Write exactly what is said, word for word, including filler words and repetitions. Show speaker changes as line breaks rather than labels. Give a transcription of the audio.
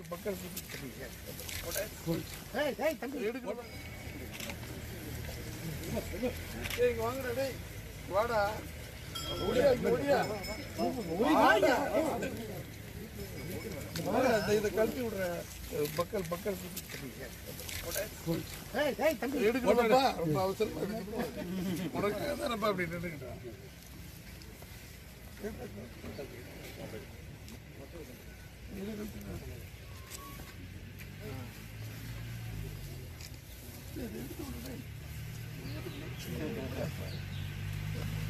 பக்கல் வாங்கடா டேய் வாடா ஓடியா ஓடியா இதை கழட்டி விடுற பக்கல் பக்கல் எடுக்கணும்ப்பா ரொம்ப அவசரமா எடுக்கணும் உனக்கு தானப்பா அப்படி நின்றுக்கிட்டான் எடுத்து